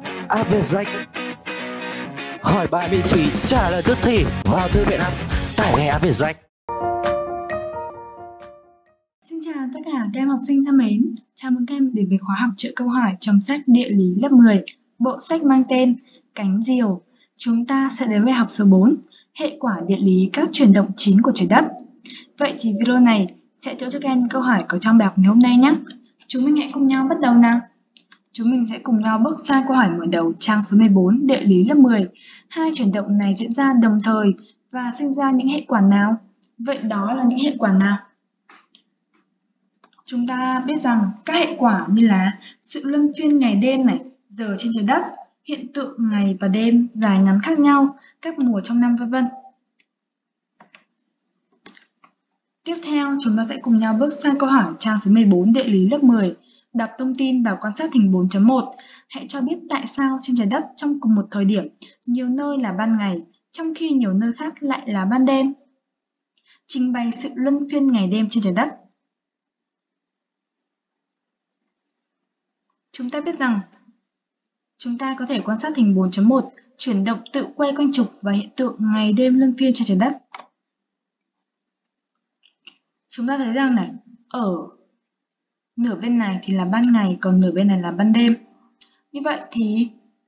AVSAC. Hỏi bài miễn phí, trả lời tức thì. Vào thư viện app, tải ngay AVSAC. Xin chào tất cả các em học sinh thân mến. Chào mừng các em đến với khóa học chữa câu hỏi trong sách Địa lý lớp 10, bộ sách mang tên Cánh diều. Chúng ta sẽ đến với học số 4, hệ quả địa lý các chuyển động chính của trái đất. Vậy thì video này sẽ chữa cho các em câu hỏi có trong bài học ngày hôm nay nhé. Chúng mình hãy cùng nhau bắt đầu nào. Chúng mình sẽ cùng nhau bước sang câu hỏi mở đầu trang số 14 địa lý lớp 10. Hai chuyển động này diễn ra đồng thời và sinh ra những hệ quả nào? Vậy đó là những hệ quả nào? Chúng ta biết rằng các hệ quả như là sự luân phiên ngày đêm này, giờ trên trái đất, hiện tượng ngày và đêm dài ngắn khác nhau, các mùa trong năm v.v. Tiếp theo, chúng ta sẽ cùng nhau bước sang câu hỏi trang số 14 địa lý lớp 10. Đọc thông tin và quan sát hình 4.1. Hãy cho biết tại sao trên trái đất trong cùng một thời điểm, nhiều nơi là ban ngày, trong khi nhiều nơi khác lại là ban đêm. Trình bày sự luân phiên ngày đêm trên trái đất. Chúng ta biết rằng chúng ta có thể quan sát hình 4.1, chuyển động tự quay quanh trục và hiện tượng ngày đêm luân phiên trên trái đất. Chúng ta thấy rằng này, ở nửa bên này thì là ban ngày, còn nửa bên này là ban đêm. Như vậy thì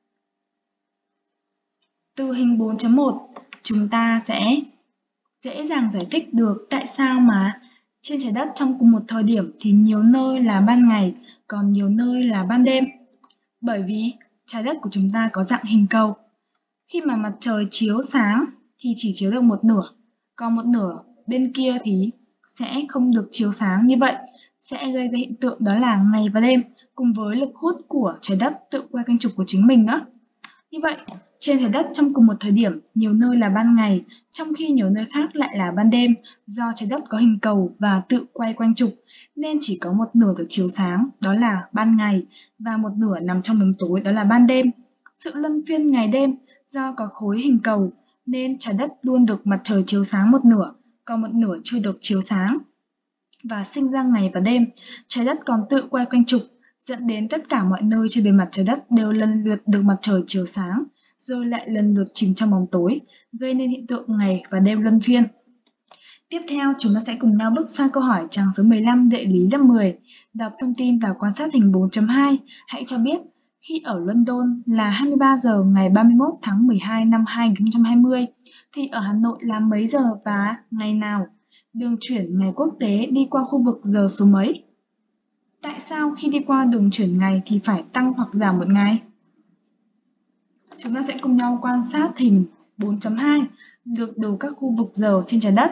từ hình 4.1 chúng ta sẽ dễ dàng giải thích được tại sao mà trên trái đất trong cùng một thời điểm thì nhiều nơi là ban ngày, còn nhiều nơi là ban đêm. Bởi vì trái đất của chúng ta có dạng hình cầu. Khi mà mặt trời chiếu sáng thì chỉ chiếu được một nửa, còn một nửa bên kia thì sẽ không được chiếu sáng, như vậy sẽ gây ra hiện tượng đó là ngày và đêm, cùng với lực hút của trái đất tự quay quanh trục của chính mình nữa. Như vậy, trên trái đất trong cùng một thời điểm, nhiều nơi là ban ngày, trong khi nhiều nơi khác lại là ban đêm, do trái đất có hình cầu và tự quay quanh trục, nên chỉ có một nửa được chiếu sáng, đó là ban ngày, và một nửa nằm trong bóng tối, đó là ban đêm. Sự luân phiên ngày đêm, do có khối hình cầu, nên trái đất luôn được mặt trời chiếu sáng một nửa, còn một nửa chưa được chiếu sáng. Và sinh ra ngày và đêm, trái đất còn tự quay quanh trục, dẫn đến tất cả mọi nơi trên bề mặt trái đất đều lần lượt được mặt trời chiếu sáng, rồi lại lần lượt chìm trong bóng tối, gây nên hiện tượng ngày và đêm luân phiên. Tiếp theo, chúng ta sẽ cùng nhau bước sang câu hỏi trang số 15 địa lý lớp 10. Đọc thông tin và quan sát hình 4.2. Hãy cho biết, khi ở London là 23 giờ ngày 31 tháng 12 năm 2020, thì ở Hà Nội là mấy giờ và ngày nào? Đường chuyển ngày quốc tế đi qua khu vực giờ số mấy? Tại sao khi đi qua đường chuyển ngày thì phải tăng hoặc giảm một ngày? Chúng ta sẽ cùng nhau quan sát hình 4.2, lược đồ các khu vực giờ trên trái đất.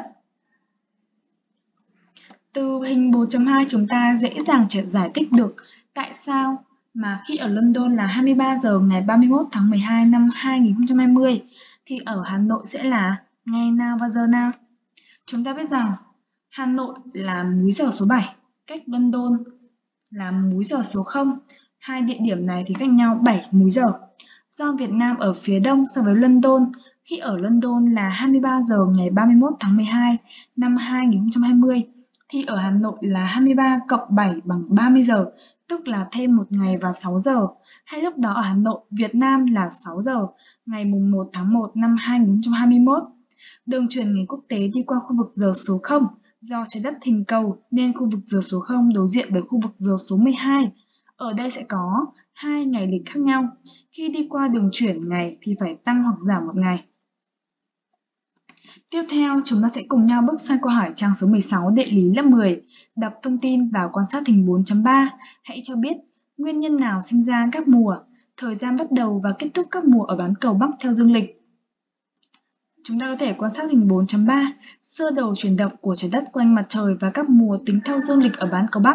Từ hình 4.2 chúng ta dễ dàng giải thích được tại sao mà khi ở London là 23 giờ ngày 31 tháng 12 năm 2020 thì ở Hà Nội sẽ là ngày nào và giờ nào? Chúng ta biết rằng Hà Nội là múi giờ số 7, cách London là múi giờ số 0. Hai địa điểm này thì cách nhau 7 múi giờ. Do Việt Nam ở phía đông so với London, khi ở London là 23 giờ ngày 31 tháng 12 năm 2020, thì ở Hà Nội là 23 cộng 7 bằng 30 giờ, tức là thêm một ngày và 6 giờ. Hay lúc đó ở Hà Nội, Việt Nam là 6 giờ, ngày mùng 1 tháng 1 năm 2021. Đường chuyển ngày quốc tế đi qua khu vực giờ số 0, do trái đất hình cầu nên khu vực giờ số 0 đối diện với khu vực giờ số 12. Ở đây sẽ có hai ngày lịch khác nhau. Khi đi qua đường chuyển ngày thì phải tăng hoặc giảm một ngày. Tiếp theo, chúng ta sẽ cùng nhau bước sang câu hỏi trang số 16 địa lý lớp 10. Đọc thông tin và quan sát hình 4.3. Hãy cho biết nguyên nhân nào sinh ra các mùa, thời gian bắt đầu và kết thúc các mùa ở bán cầu Bắc theo dương lịch. Chúng ta có thể quan sát hình 4.3, sơ đồ chuyển động của trái đất quanh mặt trời và các mùa tính theo dương lịch ở bán cầu Bắc.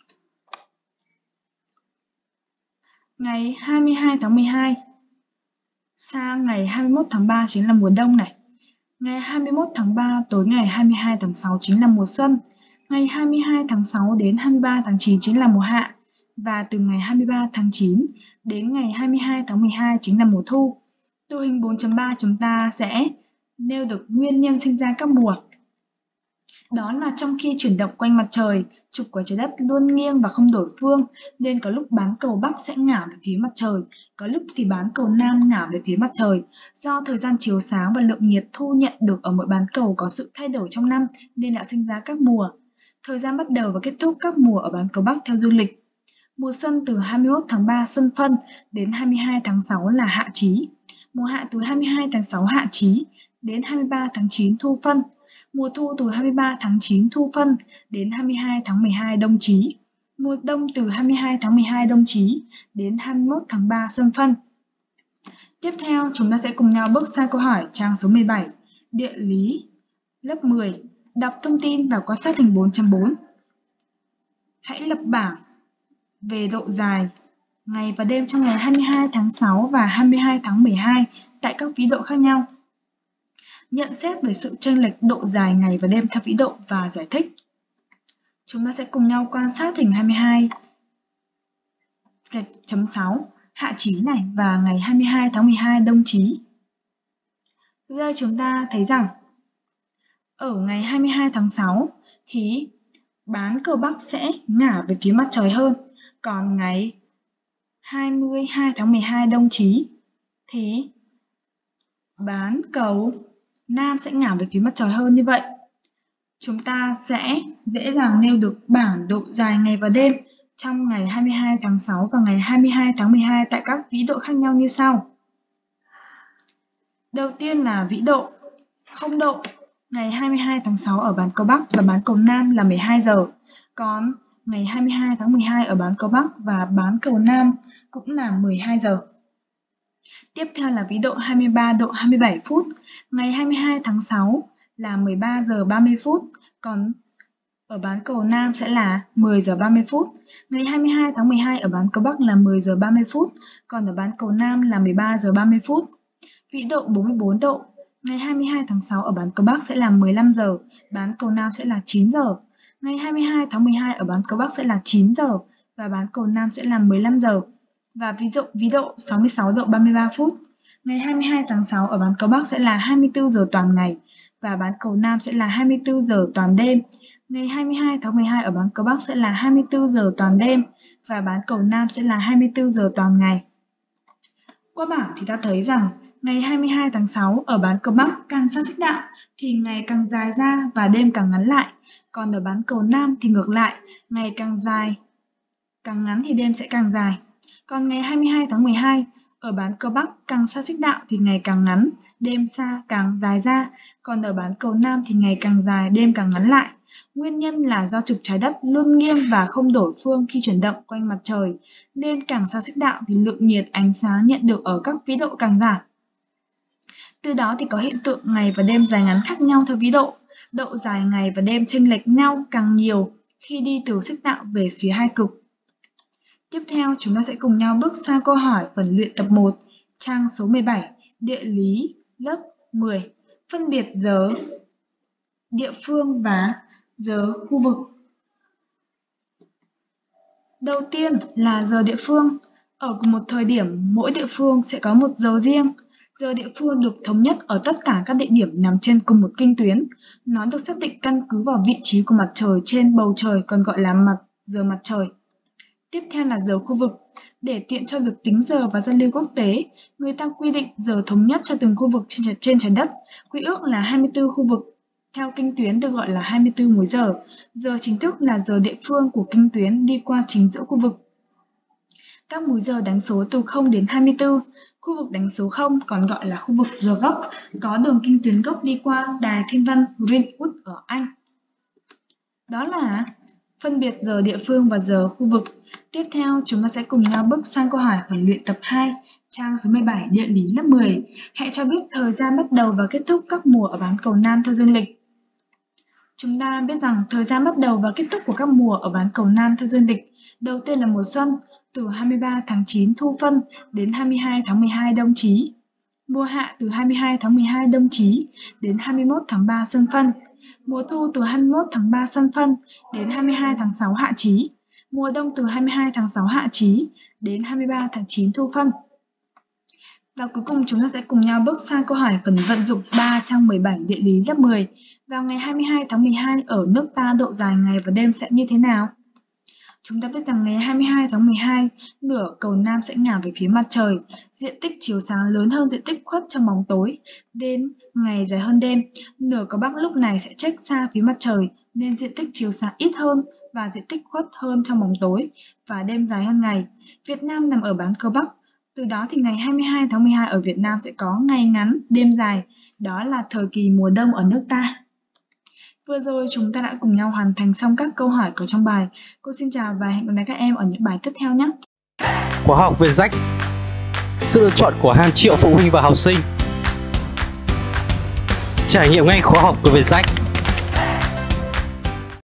Ngày 22 tháng 12 sang ngày 21 tháng 3 chính là mùa đông này. Ngày 21 tháng 3 tới ngày 22 tháng 6 chính là mùa xuân. Ngày 22 tháng 6 đến 23 tháng 9 chính là mùa hạ. Và từ ngày 23 tháng 9 đến ngày 22 tháng 12 chính là mùa thu. Từ hình 4.3 chúng ta sẽ nêu được nguyên nhân sinh ra các mùa. Đó là trong khi chuyển động quanh mặt trời, trục của trái đất luôn nghiêng và không đổi phương, nên có lúc bán cầu Bắc sẽ ngả về phía mặt trời, có lúc thì bán cầu Nam ngả về phía mặt trời. Do thời gian chiếu sáng và lượng nhiệt thu nhận được ở mỗi bán cầu có sự thay đổi trong năm nên đã sinh ra các mùa. Thời gian bắt đầu và kết thúc các mùa ở bán cầu Bắc theo dương lịch. Mùa xuân từ 21 tháng 3 Xuân Phân đến 22 tháng 6 là Hạ Chí. Mùa hạ từ 22 tháng 6 Hạ Chí đến 23 tháng 9 Thu Phân. Mùa thu từ 23 tháng 9 Thu Phân đến 22 tháng 12 Đông Chí. Mùa đông từ 22 tháng 12 Đông Chí đến 21 tháng 3 Xuân Phân. Tiếp theo, chúng ta sẽ cùng nhau bước sang câu hỏi trang số 17, Địa lý, lớp 10. Đọc thông tin và quan sát hình 4.4. Hãy lập bảng về độ dài ngày và đêm trong ngày 22 tháng 6 và 22 tháng 12 tại các vĩ độ khác nhau. Nhận xét về sự chênh lệch độ dài ngày và đêm theo vĩ độ và giải thích. Chúng ta sẽ cùng nhau quan sát hình 22.6 Hạ Chí này và ngày 22 tháng 12 Đông Chí. Bây giờ chúng ta thấy rằng ở ngày 22 tháng 6 thì bán cầu Bắc sẽ ngả về phía mặt trời hơn, còn ngày 22 tháng 12 Đông Chí thì bán cầu Nam sẽ ngả về phía mặt trời hơn. Như vậy, chúng ta sẽ dễ dàng nêu được bảng độ dài ngày và đêm trong ngày 22 tháng 6 và ngày 22 tháng 12 tại các vĩ độ khác nhau như sau. Đầu tiên là vĩ độ 0 độ. Ngày 22 tháng 6 ở bán cầu Bắc và bán cầu Nam là 12 giờ. Còn ngày 22 tháng 12 ở bán cầu Bắc và bán cầu Nam cũng là 12 giờ. Tiếp theo là vĩ độ 23 độ 27 phút. Ngày 22 tháng 6 là 13 giờ 30 phút, còn ở bán cầu Nam sẽ là 10 giờ 30 phút. Ngày 22 tháng 12 ở bán cầu Bắc là 10 giờ 30 phút, còn ở bán cầu Nam là 13 giờ 30 phút. Vĩ độ 44 độ. Ngày 22 tháng 6 ở bán cầu Bắc sẽ là 15 giờ, bán cầu Nam sẽ là 9 giờ. Ngày 22 tháng 12 ở bán cầu Bắc sẽ là 9 giờ và bán cầu Nam sẽ là 15 giờ. Và ví dụ 66 độ 33 phút. Ngày 22 tháng 6 ở bán cầu Bắc sẽ là 24 giờ toàn ngày và bán cầu Nam sẽ là 24 giờ toàn đêm. Ngày 22 tháng 12 ở bán cầu Bắc sẽ là 24 giờ toàn đêm và bán cầu Nam sẽ là 24 giờ toàn ngày. Qua bảng thì ta thấy rằng ngày 22 tháng 6 ở bán cầu Bắc càng sang xích đạo thì ngày càng dài ra và đêm càng ngắn lại. Còn ở bán cầu Nam thì ngược lại, ngày càng dài, càng ngắn thì đêm sẽ càng dài. Còn ngày 22 tháng 12 ở bán cầu Bắc càng xa xích đạo thì ngày càng ngắn, đêm xa càng dài ra. Còn ở bán cầu Nam thì ngày càng dài, đêm càng ngắn lại. Nguyên nhân là do trục trái đất luôn nghiêng và không đổi phương khi chuyển động quanh mặt trời, nên càng xa xích đạo thì lượng nhiệt ánh sáng nhận được ở các vĩ độ càng giảm. Từ đó thì có hiện tượng ngày và đêm dài ngắn khác nhau theo vĩ độ. Độ dài ngày và đêm chênh lệch nhau càng nhiều khi đi từ xích đạo về phía hai cực. Tiếp theo chúng ta sẽ cùng nhau bước sang câu hỏi phần luyện tập 1, trang số 17, Địa lý, lớp 10. Phân biệt giờ địa phương và giờ khu vực. Đầu tiên là giờ địa phương. Ở cùng một thời điểm, mỗi địa phương sẽ có một giờ riêng. Giờ địa phương được thống nhất ở tất cả các địa điểm nằm trên cùng một kinh tuyến. Nó được xác định căn cứ vào vị trí của mặt trời trên bầu trời, còn gọi là giờ mặt trời. Tiếp theo là giờ khu vực. Để tiện cho việc tính giờ và giao lưu quốc tế, người ta quy định giờ thống nhất cho từng khu vực trên trái đất. Quy ước là 24 khu vực. Theo kinh tuyến được gọi là 24 múi giờ. Giờ chính thức là giờ địa phương của kinh tuyến đi qua chính giữa khu vực. Các múi giờ đánh số từ 0 đến 24. Khu vực đánh số 0 còn gọi là khu vực giờ gốc, có đường kinh tuyến gốc đi qua đài thiên văn Greenwich ở Anh. Đó là phân biệt giờ địa phương và giờ khu vực. Tiếp theo, chúng ta sẽ cùng nhau bước sang câu hỏi phần luyện tập 2, trang số 17, Địa lý lớp 10. Hãy cho biết thời gian bắt đầu và kết thúc các mùa ở bán cầu Nam theo dương lịch. Chúng ta biết rằng thời gian bắt đầu và kết thúc của các mùa ở bán cầu Nam theo dương lịch. Đầu tiên là mùa xuân, từ 23 tháng 9 Thu Phân đến 22 tháng 12 Đông Chí. Mùa hạ từ 22 tháng 12 Đông Chí đến 21 tháng 3 Xuân Phân. Mùa thu từ 21 tháng 3 Xuân Phân đến 22 tháng 6 Hạ Chí. Mùa đông từ 22 tháng 6 Hạ Chí đến 23 tháng 9 Thu Phân. Và cuối cùng chúng ta sẽ cùng nhau bước sang câu hỏi phần vận dụng 3 trang 17 địa lý lớp 10. Vào ngày 22 tháng 12 ở nước ta độ dài ngày và đêm sẽ như thế nào? Chúng ta biết rằng ngày 22 tháng 12, nửa cầu Nam sẽ ngả về phía mặt trời, diện tích chiếu sáng lớn hơn diện tích khuất trong bóng tối, nên ngày dài hơn đêm. Nửa cầu Bắc lúc này sẽ chếch xa phía mặt trời, nên diện tích chiếu sáng ít hơn và diện tích khuất hơn trong bóng tối, và đêm dài hơn ngày. Việt Nam nằm ở bán cầu Bắc, từ đó thì ngày 22 tháng 12 ở Việt Nam sẽ có ngày ngắn, đêm dài, đó là thời kỳ mùa đông ở nước ta. Vừa rồi chúng ta đã cùng nhau hoàn thành xong các câu hỏi có trong bài. Cô xin chào và hẹn gặp lại các em ở những bài tiếp theo nhé. Khóa học về rách, sự lựa chọn của hàng triệu phụ huynh và học sinh. Trải nghiệm ngay khóa học của Vietjet.